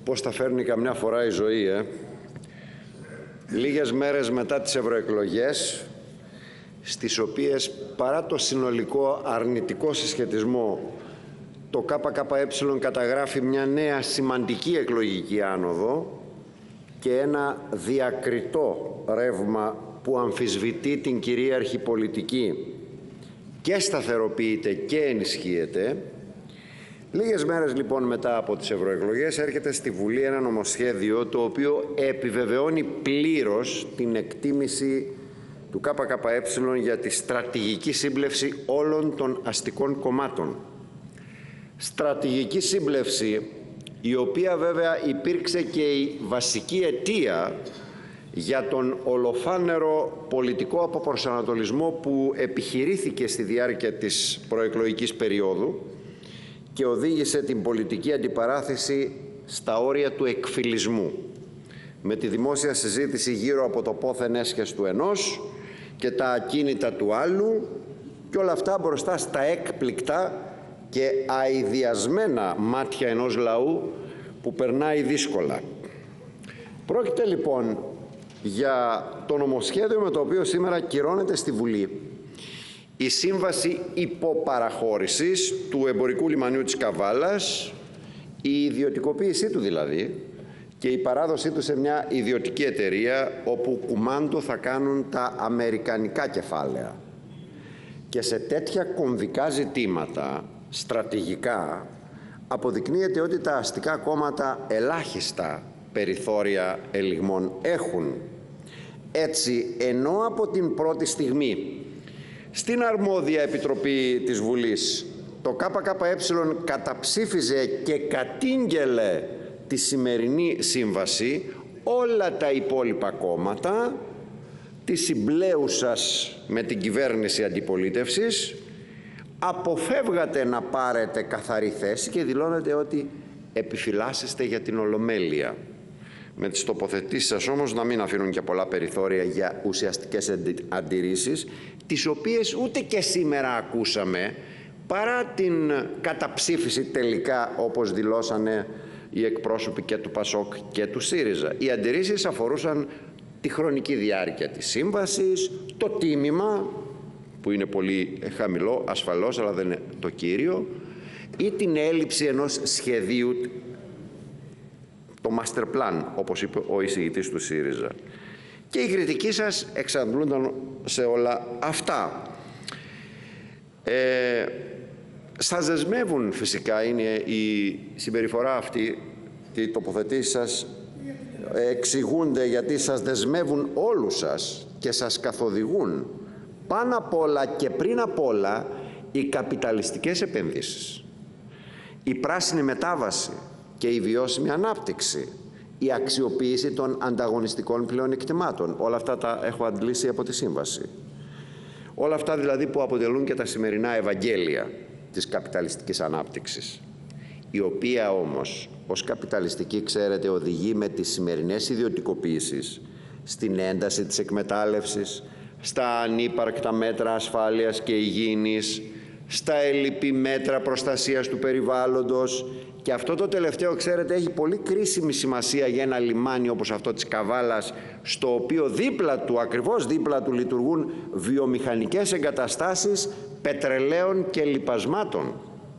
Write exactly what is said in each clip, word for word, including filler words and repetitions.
Πώς τα φέρνει καμιά φορά η ζωή, ε. Λίγες μέρες μετά τις ευρωεκλογές, στις οποίες παρά το συνολικό αρνητικό συσχετισμό, το ΚΚΕ καταγράφει μια νέα σημαντική εκλογική άνοδο και ένα διακριτό ρεύμα που αμφισβητεί την κυρίαρχη πολιτική και σταθεροποιείται και ενισχύεται. Λίγες μέρες λοιπόν μετά από τις ευρωεκλογές έρχεται στη Βουλή ένα νομοσχέδιο το οποίο επιβεβαιώνει πλήρως την εκτίμηση του ΚΚΕ για τη στρατηγική σύμπλευση όλων των αστικών κομμάτων. Στρατηγική σύμπλευση η οποία βέβαια υπήρξε και η βασική αιτία για τον ολοφάνερο πολιτικό αποπροσανατολισμό που επιχειρήθηκε στη διάρκεια της προεκλογικής περίοδου και οδήγησε την πολιτική αντιπαράθεση στα όρια του εκφυλισμού, με τη δημόσια συζήτηση γύρω από το πόθεν έσχες του ενός και τα ακίνητα του άλλου, και όλα αυτά μπροστά στα έκπληκτα και αηδιασμένα μάτια ενός λαού που περνάει δύσκολα. Πρόκειται λοιπόν για το νομοσχέδιο με το οποίο σήμερα κυρώνεται στη Βουλή η σύμβαση υποπαραχώρησης του εμπορικού λιμανιού της Καβάλας, η ιδιωτικοποίησή του δηλαδή και η παράδοσή του σε μια ιδιωτική εταιρεία όπου κουμάντο θα κάνουν τα αμερικανικά κεφάλαια. Και σε τέτοια κομβικά ζητήματα, στρατηγικά, αποδεικνύεται ότι τα αστικά κόμματα ελάχιστα περιθώρια ελιγμών έχουν. Έτσι, ενώ από την πρώτη στιγμή στην αρμόδια Επιτροπή της Βουλής το ΚΚΕ καταψήφιζε και κατήγγελε τη σημερινή σύμβαση, όλα τα υπόλοιπα κόμματα της συμπλέουσας με την κυβέρνηση αντιπολίτευσης αποφεύγατε να πάρετε καθαρή θέση και δηλώνετε ότι επιφυλάσσεστε για την Ολομέλεια. Με τις τοποθετήσεις σας όμως να μην αφήνουν και πολλά περιθώρια για ουσιαστικές αντιρρήσεις, τις οποίες ούτε και σήμερα ακούσαμε, παρά την καταψήφιση τελικά, όπως δηλώσανε οι εκπρόσωποι και του ΠΑΣΟΚ και του ΣΥΡΙΖΑ. Οι αντιρρήσεις αφορούσαν τη χρονική διάρκεια της σύμβασης, το τίμημα, που είναι πολύ χαμηλό ασφαλώς, αλλά δεν είναι το κύριο, ή την έλλειψη ενός σχεδίου, το master plan, όπως είπε ο εισηγητής του ΣΥΡΙΖΑ. Και οι κριτικοί σας εξαντλούνταν σε όλα αυτά. Ε, σας δεσμεύουν φυσικά, είναι η συμπεριφορά αυτή, και οι τοποθετήσεις σας εξηγούνται γιατί σας δεσμεύουν όλους σας και σας καθοδηγούν πάνω απ' όλα και πριν απ' όλα οι καπιταλιστικές επενδύσεις, η πράσινη μετάβαση και η βιώσιμη ανάπτυξη, η αξιοποίηση των ανταγωνιστικών πλεονεκτημάτων. Όλα αυτά τα έχω αντλήσει από τη Σύμβαση. Όλα αυτά δηλαδή που αποτελούν και τα σημερινά Ευαγγέλια της καπιταλιστικής ανάπτυξης, η οποία όμως ως καπιταλιστική, ξέρετε, οδηγεί με τις σημερινές ιδιωτικοποίησεις στην ένταση της εκμετάλλευσης, στα ανύπαρκτα μέτρα ασφάλειας και υγιεινής, στα ελλειπή μέτρα προστασίας του περιβάλλοντος. Και αυτό το τελευταίο, ξέρετε, έχει πολύ κρίσιμη σημασία για ένα λιμάνι όπως αυτό της Καβάλας, στο οποίο δίπλα του, ακριβώς δίπλα του, λειτουργούν βιομηχανικές εγκαταστάσεις πετρελαίων και λιπασμάτων.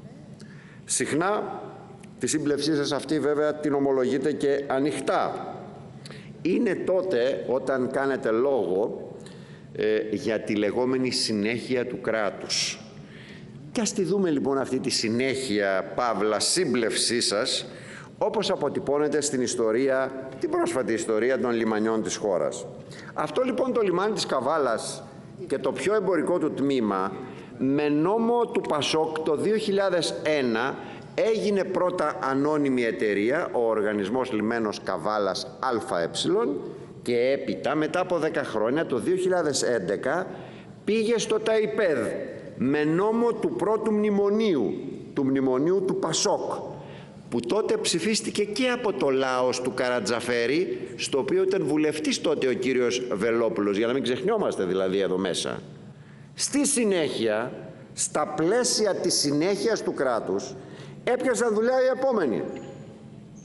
Συχνά τη σύμπλευσή σας αυτή βέβαια την ομολογείτε και ανοιχτά. Είναι τότε όταν κάνετε λόγο ε, για τη λεγόμενη συνέχεια του κράτους. Και ας τη δούμε λοιπόν αυτή τη συνέχεια, παύλα, σύμπλευσή σας, όπως αποτυπώνεται στην ιστορία, την πρόσφατη ιστορία των λιμανιών της χώρας. Αυτό λοιπόν το λιμάνι της Καβάλας και το πιο εμπορικό του τμήμα, με νόμο του ΠΑΣΟΚ το δύο χιλιάδες ένα έγινε πρώτα ανώνυμη εταιρεία, ο Οργανισμός Λιμένος Καβάλας ΑΕ, και έπειτα μετά από δέκα χρόνια, το δύο χιλιάδες έντεκα, πήγε στο ΤΑΙΠΕΔ με νόμο του πρώτου μνημονίου, του μνημονίου του ΠΑΣΟΚ, που τότε ψηφίστηκε και από το λαός του Καρατζαφέρη, στο οποίο ήταν βουλευτής τότε ο κύριος Βελόπουλος, για να μην ξεχνιόμαστε δηλαδή εδώ μέσα. Στη συνέχεια, στα πλαίσια της συνέχειας του κράτους, έπιασαν δουλειά οι επόμενοι.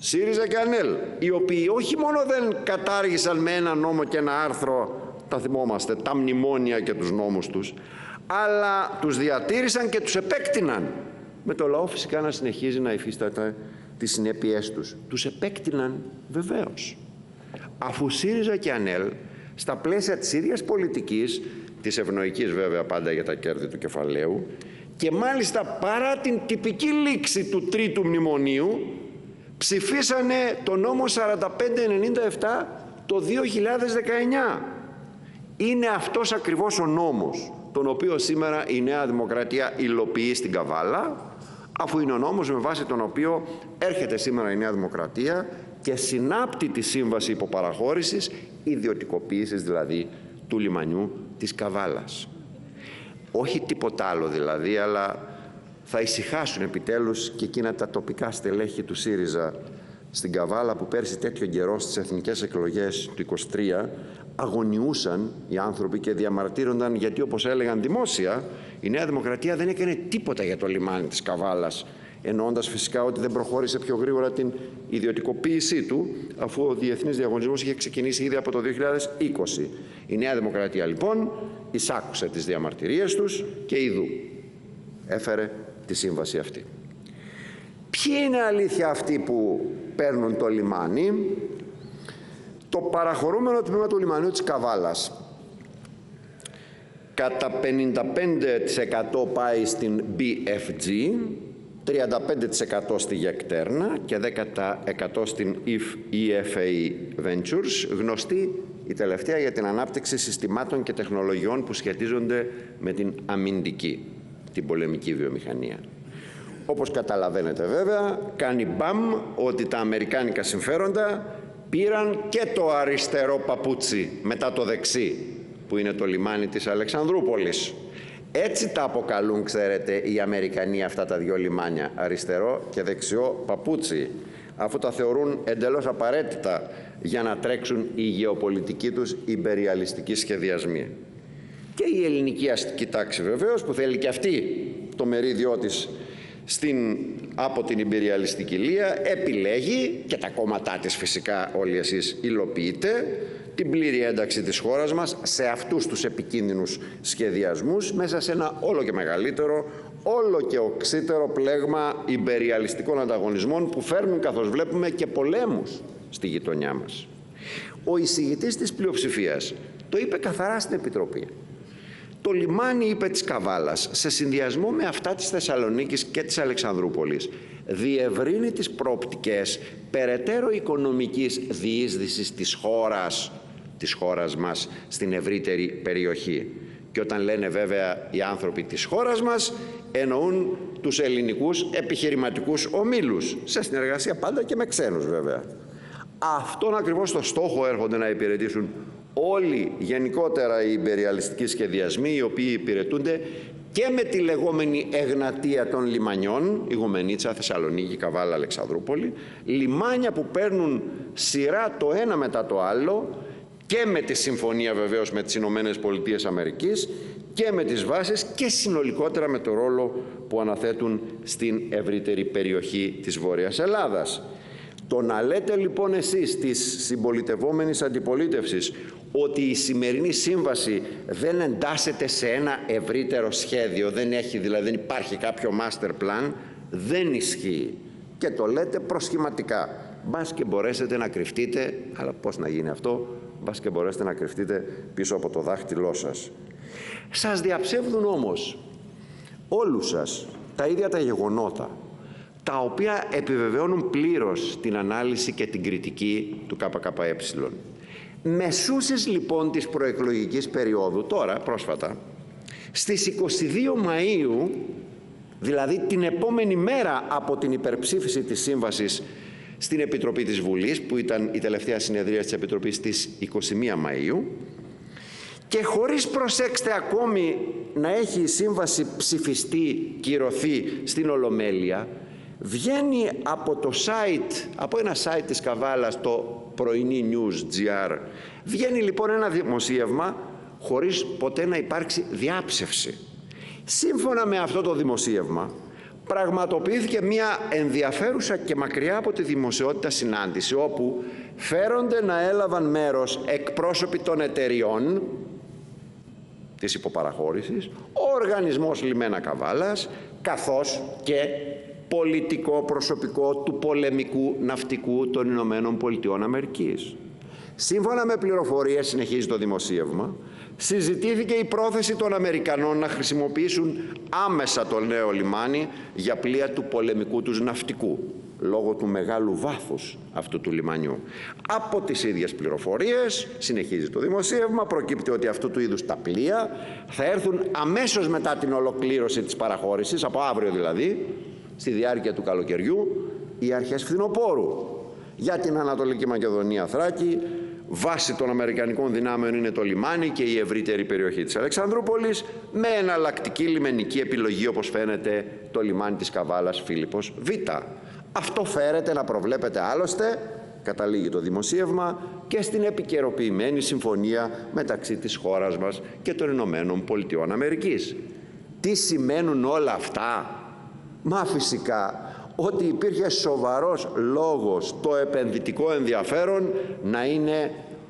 ΣΥΡΙΖΑ και ΑΝΕΛ, οι οποίοι όχι μόνο δεν κατάργησαν με ένα νόμο και ένα άρθρο, τα θυμόμαστε, τα μνημόνια και τους νόμους τους, αλλά τους διατήρησαν και τους επέκτηναν, με το λαό φυσικά να συνεχίζει να υφίσταται τις συνέπειές τους. Τους επέκτηναν βεβαίως, αφού ΣΥΡΙΖΑ και ΑΝΕΛ στα πλαίσια της ίδιας πολιτικής, της ευνοϊκής βέβαια πάντα για τα κέρδη του κεφαλαίου, και μάλιστα παρά την τυπική λήξη του τρίτου μνημονίου, ψηφίσανε το νόμο σαράντα πέντε ενενήντα επτά το δύο χιλιάδες δεκαεννιά. Είναι αυτός ακριβώς ο νόμος, τον οποίο σήμερα η Νέα Δημοκρατία υλοποιεί στην Καβάλα, αφού είναι ο νόμος με βάση τον οποίο έρχεται σήμερα η Νέα Δημοκρατία και συνάπτει τη σύμβαση υποπαραχώρησης, ιδιωτικοποίησης δηλαδή, του λιμανιού της Καβάλας. Όχι τίποτα άλλο δηλαδή, αλλά θα ησυχάσουν επιτέλους και εκείνα τα τοπικά στελέχη του ΣΥΡΙΖΑ στην Καβάλα, που πέρσι τέτοιο καιρό στις εθνικές εκλογές του είκοσι τρία αγωνιούσαν οι άνθρωποι και διαμαρτύρονταν, γιατί όπως έλεγαν δημόσια, η Νέα Δημοκρατία δεν έκανε τίποτα για το λιμάνι της Καβάλας, εννοώντας φυσικά ότι δεν προχώρησε πιο γρήγορα την ιδιωτικοποίησή του, αφού ο διεθνής διαγωνισμός είχε ξεκινήσει ήδη από το δύο χιλιάδες είκοσι. Η Νέα Δημοκρατία λοιπόν εισάκουσε τις διαμαρτυρίες τους και ειδού έφερε τη σύμβαση αυτή. Ποιοι είναι αλήθεια αυτοί που παίρνουν το λιμάνι? Το παραχωρούμενο τμήμα του λιμανιού της Καβάλας κατά πενήντα πέντε τοις εκατό πάει στην μπι εφ τζι, τριάντα πέντε τοις εκατό στη Γεκτέρνα και δέκα τοις εκατό στην ι εφ έι Ventures, γνωστή η τελευταία για την ανάπτυξη συστημάτων και τεχνολογιών που σχετίζονται με την αμυντική, την πολεμική βιομηχανία. Όπως καταλαβαίνετε βέβαια, κάνει μπαμ ότι τα αμερικάνικα συμφέροντα πήραν και το αριστερό παπούτσι μετά το δεξί, που είναι το λιμάνι της Αλεξανδρούπολης. Έτσι τα αποκαλούν, ξέρετε, οι Αμερικανοί αυτά τα δύο λιμάνια, αριστερό και δεξιό παπούτσι, αφού τα θεωρούν εντελώς απαραίτητα για να τρέξουν οι γεωπολιτικοί τους ιμπεριαλιστικοί σχεδιασμοί. Και η ελληνική αστική τάξη βεβαίως, που θέλει και αυτή το μερίδιό της στην, από την ιμπεριαλιστική λία, επιλέγει, και τα κόμματά της φυσικά όλοι εσείς υλοποιείτε, την πλήρη ένταξη της χώρας μας σε αυτούς τους επικίνδυνους σχεδιασμούς, μέσα σε ένα όλο και μεγαλύτερο, όλο και οξύτερο πλέγμα ιμπεριαλιστικών ανταγωνισμών που φέρνουν, καθώς βλέπουμε, και πολέμους στη γειτονιά μας. Ο εισηγητής της πλειοψηφίας το είπε καθαρά στην Επιτροπή. Το λιμάνι, είπε, της Καβάλας, σε συνδυασμό με αυτά της Θεσσαλονίκης και της Αλεξανδρούπολης, διευρύνει τις προοπτικές περαιτέρω οικονομικής διείσδυσης της χώρας, της χώρας μας στην ευρύτερη περιοχή. Και όταν λένε βέβαια οι άνθρωποι της χώρας μας, εννοούν τους ελληνικούς επιχειρηματικούς ομίλους, σε συνεργασία πάντα και με ξένους βέβαια. Αυτόν ακριβώς το στόχο έρχονται να υπηρετήσουν όλοι γενικότερα οι ιμπεριαλιστικοί σχεδιασμοί, οι οποίοι υπηρετούνται και με τη λεγόμενη Εγνατία των λιμανιών, η Γουμενίτσα, Θεσσαλονίκη, Καβάλα, Αλεξανδρούπολη, λιμάνια που παίρνουν σειρά το ένα μετά το άλλο, και με τη συμφωνία βεβαίως με τις Ηνωμένες Πολιτείες Αμερικής και με τις βάσεις, και συνολικότερα με το ρόλο που αναθέτουν στην ευρύτερη περιοχή της Βόρειας Ελλάδας. Το να λέτε λοιπόν εσείς της συμπολιτευόμενης αντιπολίτευσης ότι η σημερινή σύμβαση δεν εντάσσεται σε ένα ευρύτερο σχέδιο, δεν έχει, δηλαδή δεν υπάρχει κάποιο master plan, δεν ισχύει. Και το λέτε προσχηματικά. Μπας και μπορέσετε να κρυφτείτε, αλλά πώς να γίνει αυτό, μπας και μπορέσετε να κρυφτείτε πίσω από το δάχτυλό σας. Σας διαψεύδουν όμως όλους σας τα ίδια τα γεγονότα, τα οποία επιβεβαιώνουν πλήρως την ανάλυση και την κριτική του ΚΚΕ. Μεσούσες λοιπόν της προεκλογικής περίοδου, τώρα πρόσφατα, στις είκοσι δύο Μαΐου, δηλαδή την επόμενη μέρα από την υπερψήφιση της σύμβασης στην Επιτροπή της Βουλής, που ήταν η τελευταία συνεδρία της Επιτροπής στις είκοσι μία Μαΐου, και χωρίς, προσέξτε, ακόμη να έχει η σύμβαση ψηφιστεί, κυρωθεί στην Ολομέλεια, βγαίνει από το site, από ένα site της Καβάλας, το πρωινή news τζι αρ, βγαίνει λοιπόν ένα δημοσίευμα χωρίς ποτέ να υπάρξει διάψευση. Σύμφωνα με αυτό το δημοσίευμα, πραγματοποιήθηκε μια ενδιαφέρουσα και μακριά από τη δημοσιότητα συνάντηση, όπου φέρονται να έλαβαν μέρος εκπρόσωποι των εταιριών της υποπαραχώρησης, ο Οργανισμός Λιμένα Καβάλας, καθώς και πολιτικό προσωπικό του πολεμικού ναυτικού των Ηνωμένων Πολιτειών Αμερικής. Σύμφωνα με πληροφορίες, συνεχίζει το δημοσίευμα, συζητήθηκε η πρόθεση των Αμερικανών να χρησιμοποιήσουν άμεσα το νέο λιμάνι για πλοία του πολεμικού τους ναυτικού, λόγω του μεγάλου βάθους αυτού του λιμανιού. Από τις ίδιες πληροφορίες, συνεχίζει το δημοσίευμα, προκύπτει ότι αυτού του είδους τα πλοία θα έρθουν αμέσως μετά την ολοκλήρωση της παραχώρησης, από αύριο δηλαδή, στη διάρκεια του καλοκαιριού, οι αρχές φθινοπόρου. Για την Ανατολική Μακεδονία, Θράκη, βάση των Αμερικανικών δυνάμεων είναι το λιμάνι και η ευρύτερη περιοχή της Αλεξανδρούπολης, με εναλλακτική λιμενική επιλογή, όπως φαίνεται, το λιμάνι της Καβάλας Φίλιππος Β. Αυτό φέρεται να προβλέπεται άλλωστε, καταλήγει το δημοσίευμα, και στην επικαιροποιημένη συμφωνία μεταξύ της χώρας μας και των Ηνωμένων Πολιτειών Αμερικής. Τι σημαίνουν όλα αυτά? Μα φυσικά ότι υπήρχε σοβαρός λόγος το επενδυτικό ενδιαφέρον να είναι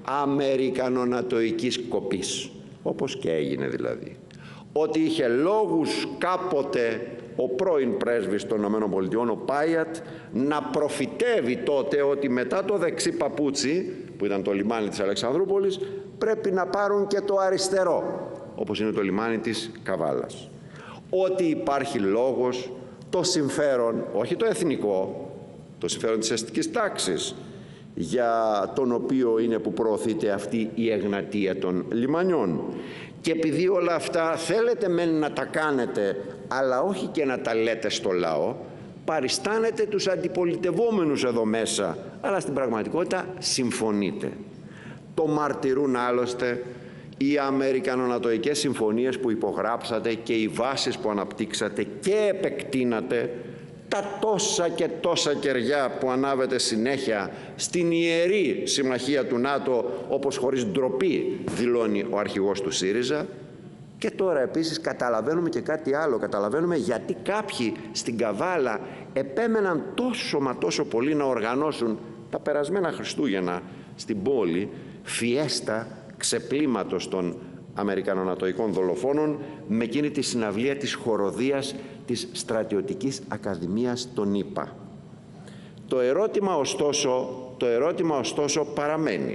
αμερικανονατοικής κοπής, όπως και έγινε δηλαδή. Ότι είχε λόγους κάποτε ο πρώην πρέσβης των ΗΠΑ, ο Πάιατ, να προφητεύει τότε ότι μετά το δεξί παπούτσι, που ήταν το λιμάνι της Αλεξανδρούπολης, πρέπει να πάρουν και το αριστερό, όπως είναι το λιμάνι της Καβάλας. Ότι υπάρχει λόγος το συμφέρον, όχι το εθνικό, το συμφέρον της αστικής τάξης, για τον οποίο είναι που προωθείται αυτή η εγνατία των λιμανιών. Και επειδή όλα αυτά θέλετε μεν να τα κάνετε, αλλά όχι και να τα λέτε στο λαό, παριστάνετε τους αντιπολιτευόμενους εδώ μέσα, αλλά στην πραγματικότητα συμφωνείτε. Το μαρτυρούν άλλωστε οι αμερικανονατοικές συμφωνίες που υπογράψατε και οι βάσεις που αναπτύξατε και επεκτείνατε, τα τόσα και τόσα κεριά που ανάβετε συνέχεια στην ιερή συμμαχία του ΝΑΤΟ, όπως χωρίς ντροπή δηλώνει ο αρχηγός του ΣΥΡΙΖΑ. Και τώρα επίσης καταλαβαίνουμε και κάτι άλλο. Καταλαβαίνουμε γιατί κάποιοι στην Καβάλα επέμεναν τόσο μα τόσο πολύ να οργανώσουν τα περασμένα Χριστούγεννα στην πόλη φιέστα ξεπλήματος των Αμερικανονατοικών δολοφόνων με εκείνη τη συναυλία της χοροδίας της Στρατιωτικής Ακαδημίας των ΗΠΑ. Το ερώτημα ωστόσο, το ερώτημα ωστόσο παραμένει.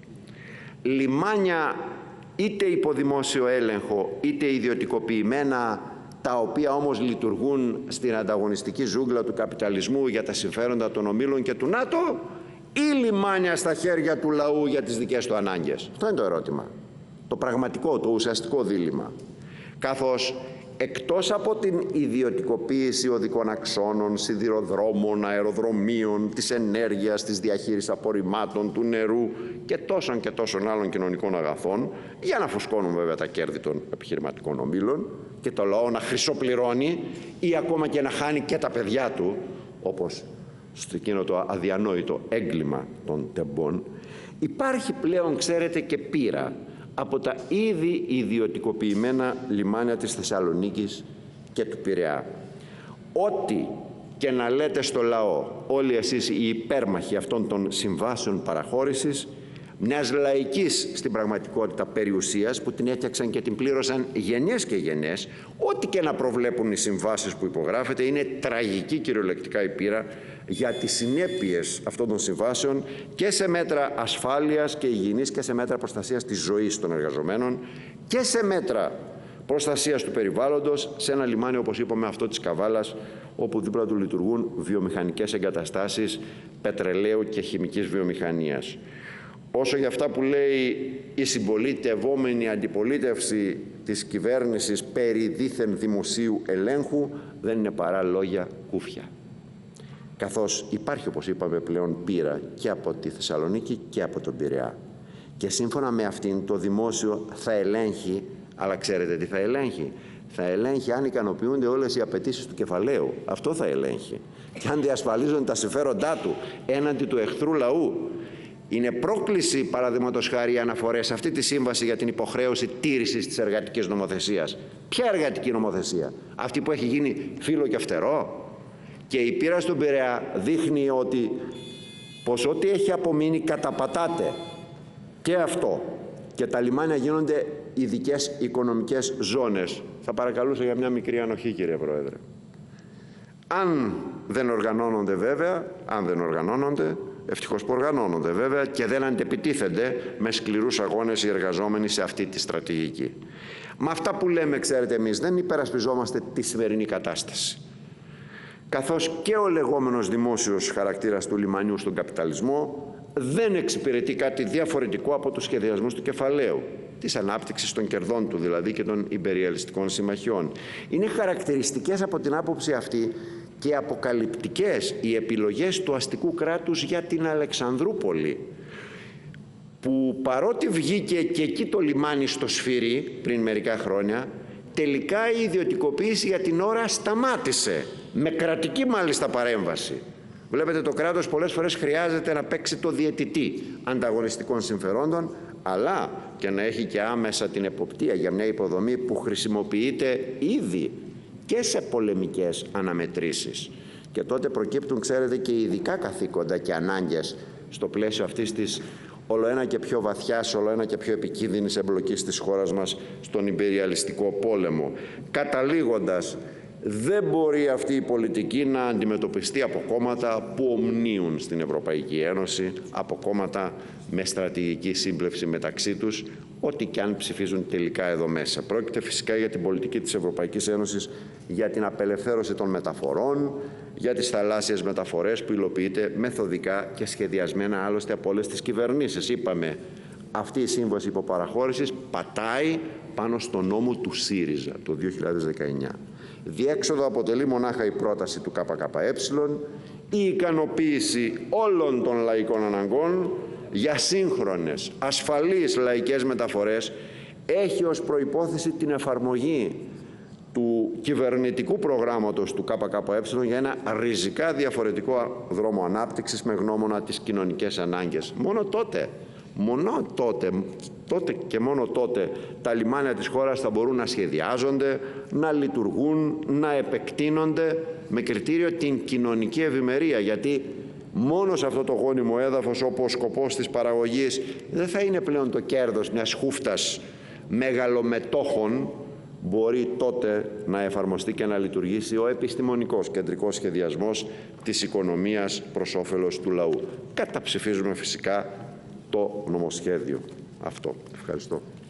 Λιμάνια είτε υπό δημόσιο έλεγχο είτε ιδιωτικοποιημένα, τα οποία όμως λειτουργούν στην ανταγωνιστική ζούγκλα του καπιταλισμού για τα συμφέροντα των ομίλων και του ΝΑΤΟ, ή λιμάνια στα χέρια του λαού για τις δικές του ανάγκες? Αυτό είναι το ερώτημα. Το πραγματικό, το ουσιαστικό δίλημμα. Καθώς εκτός από την ιδιωτικοποίηση οδικών αξώνων, σιδηροδρόμων, αεροδρομίων, της ενέργειας, της διαχείρισης απορριμμάτων, του νερού και τόσων και τόσων άλλων κοινωνικών αγαθών, για να φουσκώνουν βέβαια τα κέρδη των επιχειρηματικών ομίλων και το λαό να χρυσοπληρώνει ή ακόμα και να χάνει και τα παιδιά του, όπως στο εκείνο το αδιανόητο έγκλημα των τεμπών, υπάρχει πλέον, ξέρετε, και πείρα από τα ήδη ιδιωτικοποιημένα λιμάνια της Θεσσαλονίκης και του Πειραιά. Ό,τι και να λέτε στο λαό όλοι εσείς οι υπέρμαχοι αυτών των συμβάσεων παραχώρησης, μιας λαϊκής στην πραγματικότητα περιουσίας που την έφτιαξαν και την πλήρωσαν γενιές και γενιές, ό,τι και να προβλέπουν οι συμβάσεις που υπογράφεται, είναι τραγική κυριολεκτικά η πείρα για τις συνέπειες αυτών των συμβάσεων και σε μέτρα ασφάλειας και υγιεινής και σε μέτρα προστασίας της ζωής των εργαζομένων και σε μέτρα προστασίας του περιβάλλοντος, σε ένα λιμάνι όπως είπαμε αυτό της Καβάλας, όπου δίπλα του λειτουργούν βιομηχανικές εγκαταστάσεις πετρελαίου και χημικής βιομηχανίας. Όσο για αυτά που λέει η συμπολιτευόμενη αντιπολίτευση της κυβέρνησης περί δήθεν δημοσίου ελέγχου, δεν είναι παρά λόγια κούφια. Καθώς υπάρχει, όπως είπαμε, πλέον πείρα και από τη Θεσσαλονίκη και από τον Πειραιά. Και σύμφωνα με αυτήν το δημόσιο θα ελέγχει, αλλά ξέρετε τι θα ελέγχει? Θα ελέγχει αν ικανοποιούνται όλες οι απαιτήσεις του κεφαλαίου. Αυτό θα ελέγχει. Και αν διασφαλίζονται τα συμφέροντά του έναντι του εχθρού λαού. Είναι πρόκληση, παραδείγματος χάρη, οι αναφορές σε αυτή τη σύμβαση για την υποχρέωση τήρησης της εργατικής νομοθεσίας. Ποια εργατική νομοθεσία? Αυτή που έχει γίνει φύλλο και φτερό. Και η πείρα στον Πειραιά δείχνει ότι πως ό,τι έχει απομείνει καταπατάται. Και αυτό. Και τα λιμάνια γίνονται ειδικές οικονομικές ζώνες. Θα παρακαλούσα για μια μικρή ανοχή, κύριε Πρόεδρε. Αν δεν οργανώνονται βέβαια, αν δεν οργανώνονται, ευτυχώς που οργανώνονται βέβαια και δεν αντεπιτίθενται με σκληρούς αγώνες οι εργαζόμενοι σε αυτή τη στρατηγική. Με αυτά που λέμε, ξέρετε, εμείς δεν υπερασπιζόμαστε τη σημερινή κατάσταση. Καθώς και ο λεγόμενος δημόσιος χαρακτήρας του λιμανιού στον καπιταλισμό δεν εξυπηρετεί κάτι διαφορετικό από τους σχεδιασμούς του κεφαλαίου, της ανάπτυξης των κερδών του δηλαδή και των ιμπεριαλιστικών συμμαχιών. Είναι χαρακτηριστικές από την άποψη αυτή και αποκαλυπτικές οι επιλογές του αστικού κράτους για την Αλεξανδρούπολη, που παρότι βγήκε και εκεί το λιμάνι στο σφυρί πριν μερικά χρόνια, τελικά η ιδιωτικοποίηση για την ώρα σταμάτησε, με κρατική μάλιστα παρέμβαση. Βλέπετε, το κράτος πολλές φορές χρειάζεται να παίξει το διαιτητή ανταγωνιστικών συμφερόντων, αλλά και να έχει και άμεσα την εποπτεία για μια υποδομή που χρησιμοποιείται ήδη και σε πολεμικές αναμετρήσεις. Και τότε προκύπτουν, ξέρετε, και ειδικά καθήκοντα και ανάγκες στο πλαίσιο αυτής της ολοένα και πιο βαθιάς, ολοένα και πιο επικίνδυνης εμπλοκής της χώρας μας στον ιμπεριαλιστικό πόλεμο. Καταλήγοντας, δεν μπορεί αυτή η πολιτική να αντιμετωπιστεί από κόμματα που ομνίουν στην Ευρωπαϊκή Ένωση, από κόμματα με στρατηγική σύμπλευση μεταξύ τους, ό,τι και αν ψηφίζουν τελικά εδώ μέσα. Πρόκειται φυσικά για την πολιτική της Ευρωπαϊκής Ένωσης, για την απελευθέρωση των μεταφορών, για τις θαλάσσιες μεταφορές που υλοποιείται μεθοδικά και σχεδιασμένα άλλωστε από όλες τις κυβερνήσεις. Είπαμε, αυτή η σύμβαση υποπαραχώρησης πατάει πάνω στο νόμο του ΣΥΡΙΖΑ το δύο χιλιάδες δεκαεννιά. Διέξοδο αποτελεί μονάχα η πρόταση του ΚΚΕ, η ικανοποίηση όλων των λαϊκών αναγκών για σύγχρονες, ασφαλείς λαϊκές μεταφορές έχει ως προϋπόθεση την εφαρμογή του κυβερνητικού προγράμματος του ΚΚΕ για ένα ριζικά διαφορετικό δρόμο ανάπτυξης με γνώμονα τις κοινωνικές ανάγκες. Μόνο τότε, μόνο τότε, τότε και μόνο τότε τα λιμάνια της χώρας θα μπορούν να σχεδιάζονται, να λειτουργούν, να επεκτείνονται με κριτήριο την κοινωνική ευημερία, γιατί μόνο σε αυτό το γόνιμο έδαφος, όπου ο σκοπός της παραγωγής δεν θα είναι πλέον το κέρδος μιας χούφτας μεγαλομετόχων, μπορεί τότε να εφαρμοστεί και να λειτουργήσει ο επιστημονικός κεντρικός σχεδιασμός της οικονομίας προς όφελος του λαού. Καταψηφίζουμε φυσικά το νομοσχέδιο αυτό. Ευχαριστώ.